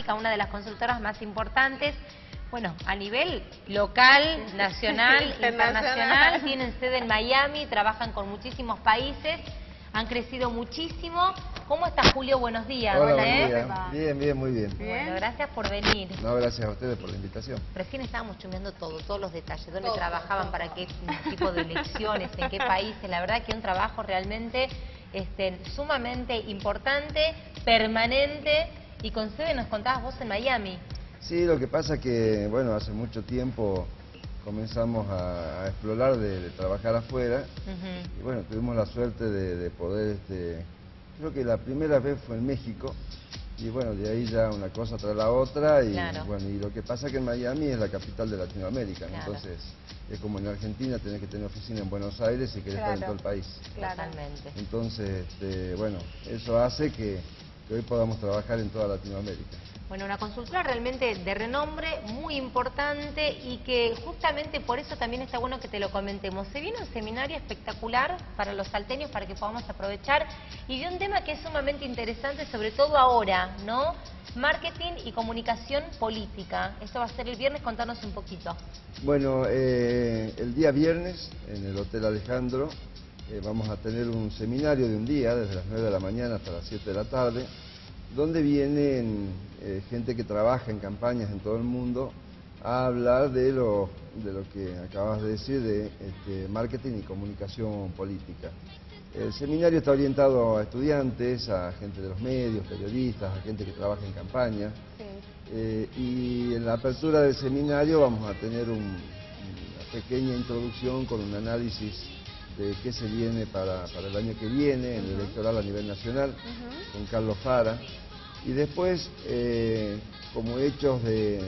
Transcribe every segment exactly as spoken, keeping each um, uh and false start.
Datamática, una de las consultoras más importantes, bueno, a nivel local, nacional, internacional. Tienen sede en Miami, trabajan con muchísimos países, han crecido muchísimo. ¿Cómo está, Julio? Buenos días. Hola, Hola, buen ¿eh? día. Bien, bien, muy bien. Bueno, gracias por venir. No, gracias a ustedes por la invitación. Recién estábamos chumeando todo, todos los detalles, dónde todo, trabajaban, todo. Para qué tipo de elecciones, en qué países. La verdad que un trabajo realmente este, sumamente importante, permanente, y con sede, nos contabas vos, en Miami. Sí, lo que pasa que, bueno, hace mucho tiempo comenzamos a, a explorar de, de trabajar afuera. Uh-huh. Y bueno, tuvimos la suerte de, de poder, este, creo que la primera vez fue en México. Y bueno, de ahí ya una cosa tras la otra, y claro. Bueno, y lo que pasa es que en Miami es la capital de Latinoamérica, ¿no? Claro. Entonces es como en Argentina, tenés que tener oficina en Buenos Aires y querés claro. estar en todo el país. Totalmente. Entonces, este, bueno, eso hace que, que hoy podamos trabajar en toda Latinoamérica. Bueno, una consultora realmente de renombre, muy importante, y que justamente por eso también está bueno que te lo comentemos. Se viene un seminario espectacular para los salteños, para que podamos aprovechar, y de un tema que es sumamente interesante, sobre todo ahora, ¿no? Marketing y comunicación política. Esto va a ser el viernes, contanos un poquito. Bueno, eh, el día viernes, en el Hotel Alejandro, eh, vamos a tener un seminario de un día, desde las nueve de la mañana hasta las siete de la tarde, donde vienen eh, gente que trabaja en campañas en todo el mundo a hablar de lo, de lo que acabas de decir, de este, marketing y comunicación política. El seminario está orientado a estudiantes, a gente de los medios, periodistas, a gente que trabaja en campaña. Sí. Eh, y en la apertura del seminario vamos a tener un, una pequeña introducción con un análisis de qué se viene para, para el año que viene, en el electoral a nivel nacional, uh-huh. con Carlos Fara. Y después, eh, como hechos de,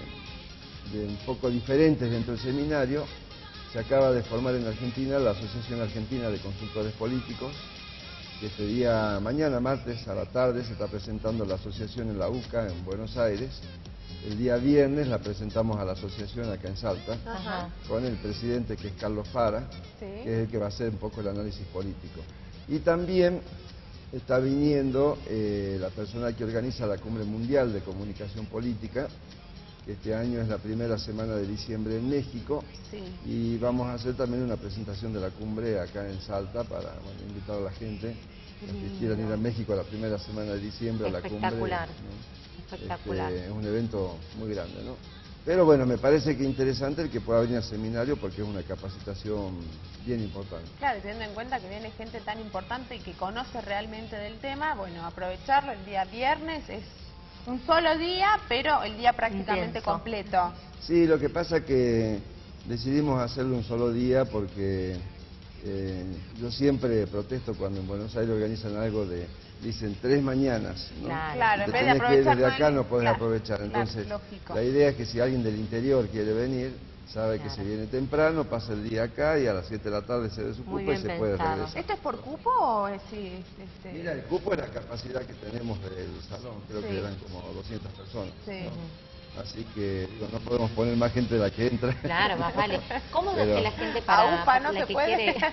de, de un poco diferentes dentro del seminario, se acaba de formar en Argentina la Asociación Argentina de Consultores Políticos, que este día, mañana martes a la tarde, se está presentando la asociación en la U C A, en Buenos Aires. El día viernes la presentamos a la asociación acá en Salta, ajá. con el presidente, que es Carlos Fara, sí. que es el que va a hacer un poco el análisis político. Y también está viniendo eh, la persona que organiza la Cumbre Mundial de Comunicación Política, que este año es la primera semana de diciembre en México, sí. y vamos a hacer también una presentación de la cumbre acá en Salta para bueno, invitar a la gente que quieran ir a México a la primera semana de diciembre a la cumbre. Espectacular, ¿no? espectacular. Este, es un evento muy grande, ¿no? Pero bueno, me parece que interesante el que pueda venir al seminario porque es una capacitación bien importante. Claro, teniendo en cuenta que viene gente tan importante y que conoce realmente del tema, bueno, aprovecharlo el día viernes, es un solo día, pero el día prácticamente intenso. Completo. Sí, lo que pasa es que decidimos hacerlo un solo día porque eh, yo siempre protesto cuando en Buenos Aires organizan algo de... Dicen tres mañanas, ¿no? Claro, claro, en vez de aprovechar desde acá no podés claro, aprovechar. Entonces, claro, la idea es que si alguien del interior quiere venir, sabe claro. que se viene temprano, pasa el día acá y a las siete de la tarde se desocupa y se pensado. Puede regresar. ¿Esto es por cupo o es sí, este... Mira, el cupo es la capacidad que tenemos del salón, creo sí. que eran como doscientas personas. Sí. ¿no? Así que digo, no podemos poner más gente de la que entra. Claro, más vale. ¿Cómo Pero... hace la gente para, a UPA no para la se que puede. quiere?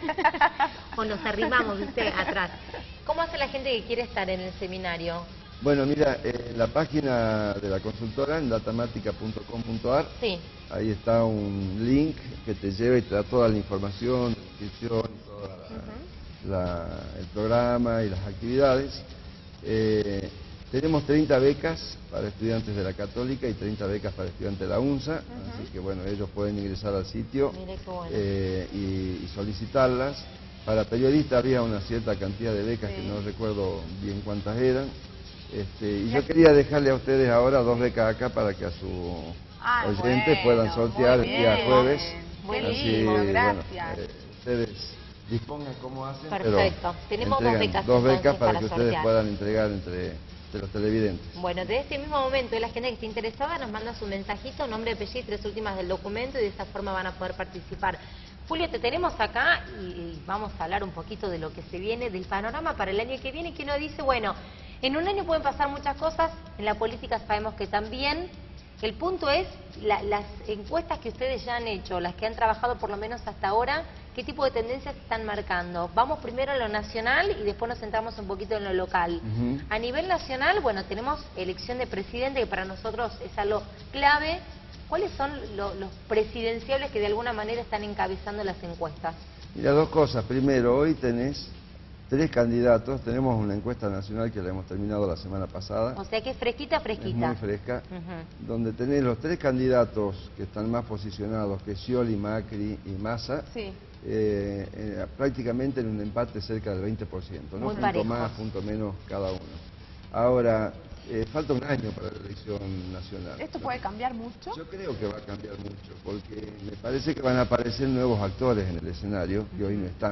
O nos arrimamos, ¿viste? Atrás. ¿Cómo hace la gente que quiere estar en el seminario? Bueno, mira, en la página de la consultora, en datamática punto com punto ar, sí. ahí está un link que te lleva y te da toda la información, la inscripción, todo uh-huh. la, el programa y las actividades. Eh, tenemos treinta becas para estudiantes de la Católica y treinta becas para estudiantes de la UNSA, uh-huh. así que bueno, ellos pueden ingresar al sitio bueno. eh, y, y solicitarlas. Para periodistas había una cierta cantidad de becas, sí. que no recuerdo bien cuántas eran. Este, y yo quería dejarle a ustedes ahora dos becas acá para que a sus ah, oyentes bueno, puedan sortear el día jueves. Muy Así, lindo, gracias. Bueno, eh, ustedes dispongan cómo hacen. Perfecto. Tenemos dos becas, dos becas para, para que sortear. Ustedes puedan entregar entre, entre los televidentes. Bueno, desde este mismo momento, la gente que esté interesada nos manda su mensajito, nombre, apellido y tres últimas del documento, y de esa forma van a poder participar. Julio, te tenemos acá y vamos a hablar un poquito de lo que se viene, del panorama para el año que viene, que uno dice, bueno, en un año pueden pasar muchas cosas, en la política sabemos que también. El punto es, la, las encuestas que ustedes ya han hecho, las que han trabajado por lo menos hasta ahora, qué tipo de tendencias están marcando. Vamos primero a lo nacional y después nos centramos un poquito en lo local. Uh-huh. A nivel nacional, bueno, tenemos elección de presidente, que para nosotros es algo clave. ¿Cuáles son lo, los presidenciables que de alguna manera están encabezando las encuestas? Mira, dos cosas. Primero, hoy tenés tres candidatos. Tenemos una encuesta nacional que la hemos terminado la semana pasada. O sea que es fresquita, fresquita. Es muy fresca. Uh-huh. Donde tenés los tres candidatos que están más posicionados, que Scioli, Macri y Massa. Sí. Eh, eh, prácticamente en un empate cerca del veinte por ciento, ¿no? Muy Punto parejos. más, punto menos cada uno. Ahora, eh, falta un año para la elección nacional. ¿Esto ¿no? puede cambiar mucho? Yo creo que va a cambiar mucho, porque me parece que van a aparecer nuevos actores en el escenario que hoy no están,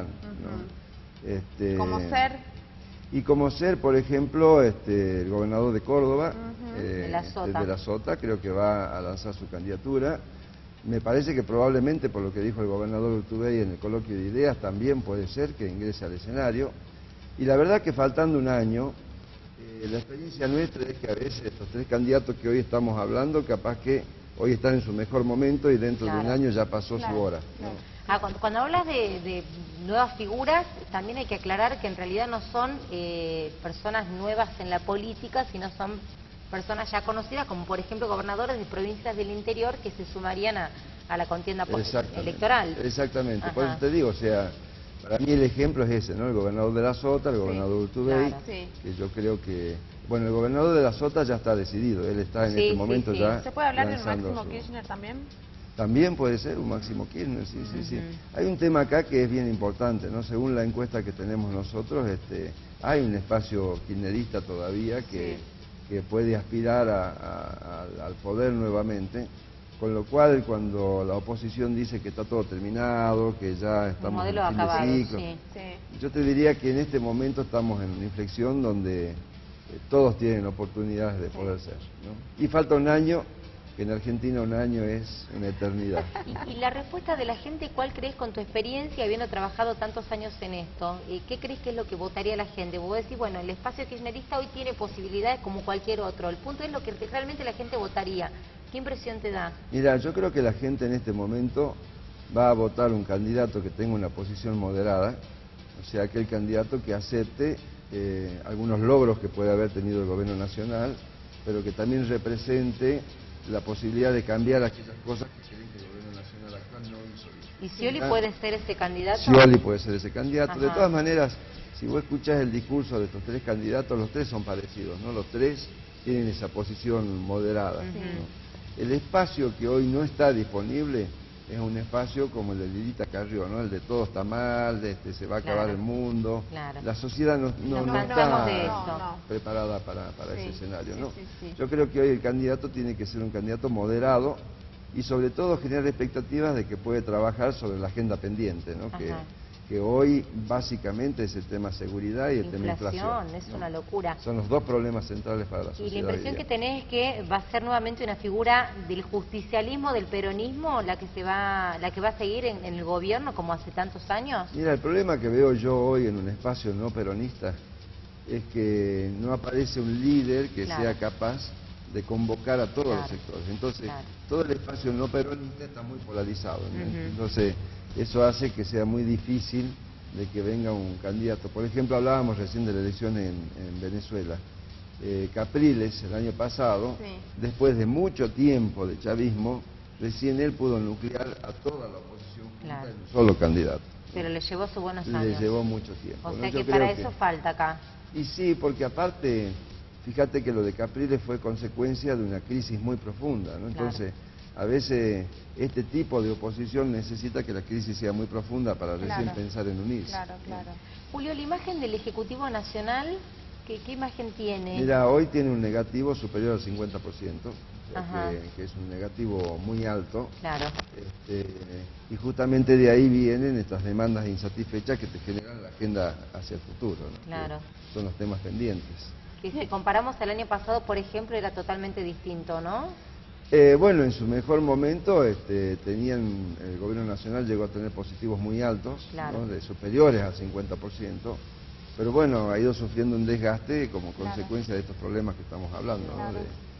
¿no? Este, ¿Cómo ser? Y como ser, por ejemplo, este, el gobernador de Córdoba, Uh-huh. eh, De la Sota. este, de la Sota, creo que va a lanzar su candidatura. Me parece que probablemente, por lo que dijo el gobernador Urtubey en el coloquio de ideas, también puede ser que ingrese al escenario. Y la verdad que faltando un año, eh, la experiencia nuestra es que a veces estos tres candidatos que hoy estamos hablando, capaz que hoy están en su mejor momento y dentro Claro. de un año ya pasó Claro, su hora, claro. ¿no? Ah, cuando, cuando hablas de, de nuevas figuras, también hay que aclarar que en realidad no son eh, personas nuevas en la política, sino son personas ya conocidas, como por ejemplo gobernadores de provincias del interior que se sumarían a, a la contienda post- Exactamente. electoral. Exactamente, por Ajá. eso te digo, o sea, para mí el ejemplo es ese, ¿no? El gobernador de la Sota, el gobernador Urtubey, claro. Sí. que yo creo que... Bueno, el gobernador de la Sota ya está decidido, él está en Sí, este sí, momento sí. ya ¿Se puede hablar de lanzando Máximo su- Kirchner también? También puede ser un Máximo Kirchner, sí, sí, sí. Ujú. Hay un tema acá que es bien importante, ¿no? Según la encuesta que tenemos nosotros, este, hay un espacio kirchnerista todavía que, Sí. que puede aspirar a- a- al- al poder nuevamente, con lo cual cuando la oposición dice que está todo terminado, que ya Un estamos modelo en fin acabado, de ciclo, sí. Sí. yo te diría que en este momento estamos en una inflexión donde eh, todos tienen oportunidades de Sí. poder ser, ¿no? Y falta un año, que en Argentina un año es una eternidad. Y, y la respuesta de la gente, ¿cuál crees con tu experiencia, habiendo trabajado tantos años en esto? Eh, ¿Qué crees que es lo que votaría la gente? Vos decís, bueno, el espacio kirchnerista hoy tiene posibilidades como cualquier otro. El punto es lo que realmente la gente votaría. ¿Qué impresión te da? Mira, yo creo que la gente en este momento va a votar un candidato que tenga una posición moderada, o sea, aquel candidato que acepte eh, algunos logros que puede haber tenido el gobierno nacional, pero que también represente la posibilidad de cambiar aquellas cosas que creen que el gobierno nacional actual no hizo bien. ¿Y Scioli Ah. puede ser ese candidato? Scioli puede ser ese candidato. De Ajá. todas maneras, si vos escuchás el discurso de estos tres candidatos, los tres son parecidos, ¿no? Los tres tienen esa posición moderada, Ujú. ¿no? El espacio que hoy no está disponible es un espacio como el de Lilita Carrió, ¿no? El de todo está mal, de este, se va a acabar Claro. el mundo. Claro. La sociedad no, no, Nos no cansamos está de eso. No, no. preparada para, para Sí, ese escenario, sí, ¿no? sí, sí. Yo creo que hoy el candidato tiene que ser un candidato moderado y sobre todo generar expectativas de que puede trabajar sobre la agenda pendiente, ¿no? Que, Ajá. que hoy básicamente es el tema seguridad y el tema Inflación, inflación. es ¿no? una locura. Son los dos problemas centrales para la Y sociedad. la impresión hoy que día. tenés es que va a ser nuevamente una figura del justicialismo, del peronismo, la que se va, la que va a seguir en, en el gobierno como hace tantos años. Mira, el problema que veo yo hoy en un espacio no peronista es que no aparece un líder que Claro. sea capaz de convocar a todos Claro. los sectores. Entonces, Claro. todo el espacio no peronista está muy polarizado, ¿no? Ujú. Entonces, eso hace que sea muy difícil de que venga un candidato. Por ejemplo, hablábamos recién de la elección en, en Venezuela. Eh, Capriles, el año pasado, Sí. después de mucho tiempo de chavismo, recién él pudo nuclear a toda la oposición junta Claro. en un solo candidato. Pero le llevó sus buenos Le años. llevó mucho tiempo. O ¿no? sea Yo que creo para eso falta acá. Y sí, porque aparte, fíjate que lo de Capriles fue consecuencia de una crisis muy profunda, ¿no? Entonces, a veces este tipo de oposición necesita que la crisis sea muy profunda para recién Claro. pensar en unirse. Claro, claro. Julio, la imagen del Ejecutivo Nacional, ¿qué, qué imagen tiene? Mira, hoy tiene un negativo superior al cincuenta por ciento, o sea Ajá. que, que es un negativo muy alto. Claro. Este, y justamente de ahí vienen estas demandas insatisfechas que te generan la agenda hacia el futuro, ¿no? Claro. Que son los temas pendientes. Que si comparamos al año pasado, por ejemplo, era totalmente distinto, ¿no? Eh, bueno, en su mejor momento este, tenían, el gobierno nacional llegó a tener positivos muy altos, Claro. ¿no? De superiores al cincuenta por ciento, pero bueno, ha ido sufriendo un desgaste como Claro. consecuencia de estos problemas que estamos hablando, ¿no? Claro. De,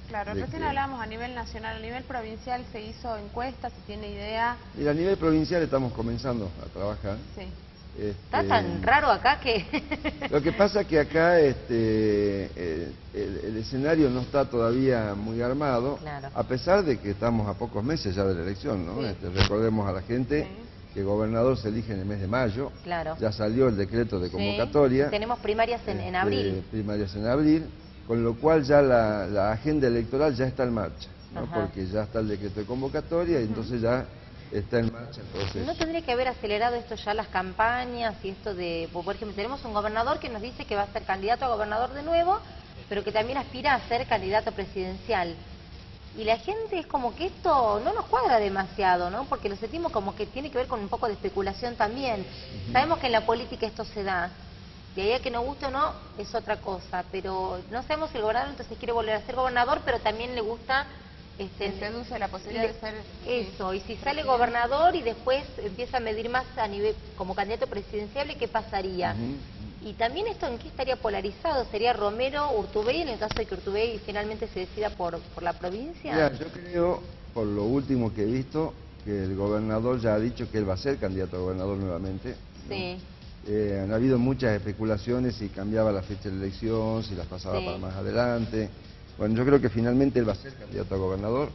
Claro, de recién que... hablábamos a nivel nacional, a nivel provincial se hizo encuestas, se tiene idea. Y a nivel provincial estamos comenzando a trabajar. Sí. Este, Está tan raro acá que... Lo que pasa es que acá este, eh, el, el escenario no está todavía muy armado, Claro. a pesar de que estamos a pocos meses ya de la elección, ¿no? Sí. Este, recordemos a la gente Sí. que el gobernador se elige en el mes de mayo, Claro. ya salió el decreto de Sí. convocatoria. Tenemos primarias en, en este, abril. Primarias en abril, con lo cual ya la, la agenda electoral ya está en marcha, ¿no? Ajá. Porque ya está el decreto de convocatoria y entonces ya está en marcha el proceso. ¿No tendría que haber acelerado esto ya las campañas y esto de, por ejemplo, tenemos un gobernador que nos dice que va a ser candidato a gobernador de nuevo, pero que también aspira a ser candidato presidencial? Y la gente es como que esto no nos cuadra demasiado, ¿no? Porque lo sentimos como que tiene que ver con un poco de especulación también. Uh-huh. Sabemos que en la política esto se da. De ahí a que nos guste o no, es otra cosa. Pero no sabemos si el gobernador entonces quiere volver a ser gobernador, pero también le gusta... Este, Se seduce la posibilidad le, de ser... Eso, sí, y si sale gobernador y después empieza a medir más a nivel como candidato presidencial, ¿qué pasaría? Uh-huh. Y también esto, ¿en qué estaría polarizado? ¿Sería Romero, Urtubey, en el caso de que Urtubey finalmente se decida por, por la provincia? Mira, yo creo, por lo último que he visto, que el gobernador ya ha dicho que él va a ser candidato a gobernador nuevamente, ¿no? Sí. Eh, han habido muchas especulaciones si cambiaba la fecha de la elección, si las pasaba sí. para más adelante. Bueno, yo creo que finalmente él va a ser candidato a gobernador.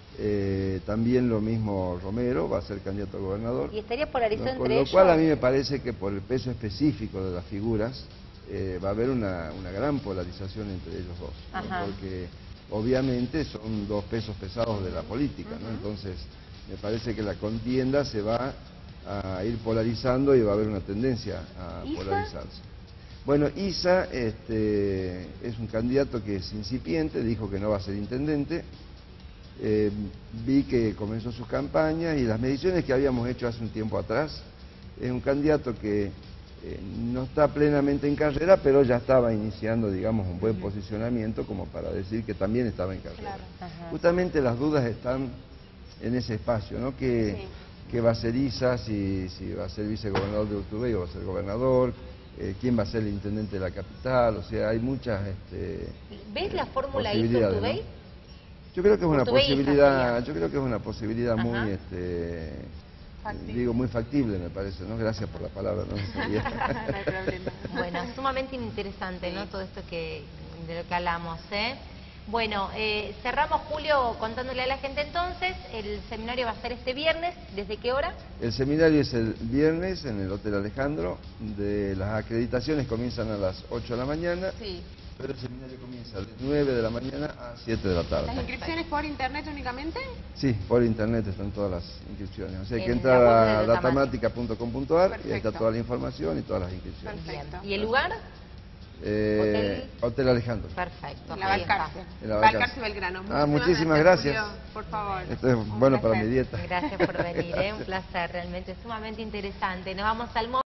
Eh, también lo mismo Romero va a ser candidato a gobernador. Y estaría polarizado ¿no? entre ellos. Con lo cual a mí me parece que por el peso específico de las figuras eh, va a haber una, una gran polarización entre ellos dos. ¿no? Porque obviamente son dos pesos pesados de la política, ¿no? Uh-huh. Entonces me parece que la contienda se va a ir polarizando y va a haber una tendencia a ¿Isa? polarizarse. Bueno, Isa este, es un candidato que es incipiente, dijo que no va a ser intendente. Eh, vi que comenzó sus campañas y las mediciones que habíamos hecho hace un tiempo atrás. Es un candidato que eh, no está plenamente en carrera, pero ya estaba iniciando, digamos, un buen posicionamiento como para decir que también estaba en carrera. Claro. Justamente las dudas están en ese espacio, ¿no? Que, sí. que va a ser Isa, si, si va a ser vicegobernador de Urtubey o va a ser gobernador. Eh, quién va a ser el intendente de la capital, o sea, hay muchas este, ¿Ves la fórmula Isa Urtubey? ¿no? Yo creo que es una Urtubey posibilidad, yo creo que es una posibilidad Ajá. muy este, digo muy factible, me parece, ¿no? Gracias por la palabra, no sabía. No hay problema. Bueno, sumamente interesante, ¿no? Todo esto que de lo que hablamos, ¿eh? Bueno, eh, cerramos, Julio, contándole a la gente entonces, el seminario va a ser este viernes, ¿desde qué hora? El seminario es el viernes en el Hotel Alejandro, de las acreditaciones comienzan a las ocho de la mañana, sí. pero el seminario comienza de nueve de la mañana a siete de la tarde. ¿Las inscripciones por internet únicamente? Sí, por internet están todas las inscripciones, o sea, hay que En entrar la a datamática punto com punto ar y ahí está toda la información y todas las inscripciones. Perfecto. ¿Y el lugar? Eh, Hotel... Hotel Alejandro. Perfecto. En la Balcarce. En la Balcarce Belgrano. Ah, muchísimas gracias. gracias. Julio, por favor. Esto es un bueno placer. Para mi dieta. Gracias por venir, ¿eh? Un placer, realmente sumamente interesante. Nos vamos al